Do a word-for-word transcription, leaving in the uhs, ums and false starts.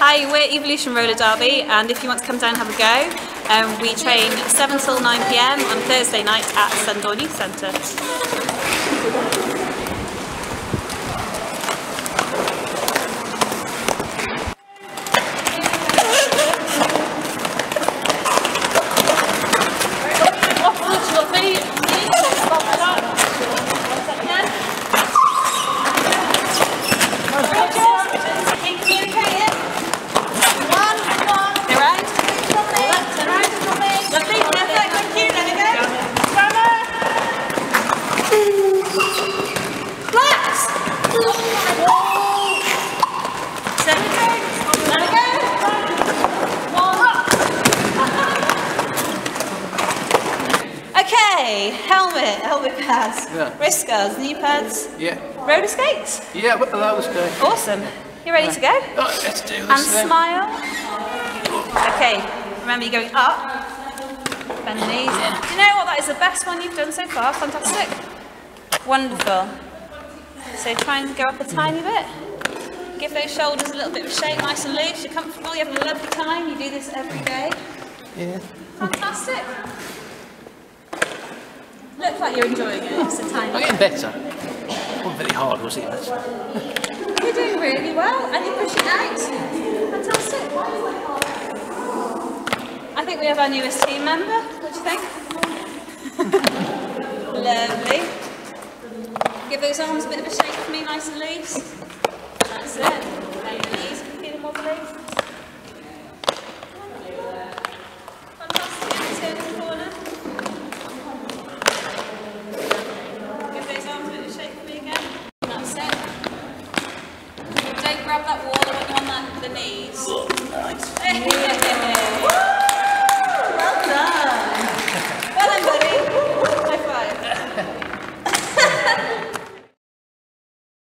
Hi, we're Evolution Roller Derby, and if you want to come down and have a go, um, we train seven till nine p m on Thursday night at Sundorn Youth Centre. Okay, helmet, helmet pads, Yeah. wrist guards, knee pads, Yeah. roller skates. Yeah, what the roller skate. Awesome. You ready to go? Oh, let's do this And then. smile. Okay, remember you're going up, bend the knees. Do you know what? That is the best one you've done so far. Fantastic. Wonderful. So try and go up a tiny bit. Give those shoulders a little bit of a shake, nice and loose. You're comfortable, you're having a lovely time. You do this every day. Yeah. Fantastic. Looks like you're enjoying it, just a tiny I'm bit. getting better. Not very hard, was it? You're doing really well, and you're pushing out. Fantastic. I think we have our newest team member. What do you think? Lovely. Give those arms a bit of a shake for me, nice and loose. That's it. Bend the knees, feeling wobbly. Fantastic. Turn in the corner. Give those arms a bit of a shake for me again. That's it. Don't grab that wall, I want you on that, the knees. Oh, nice.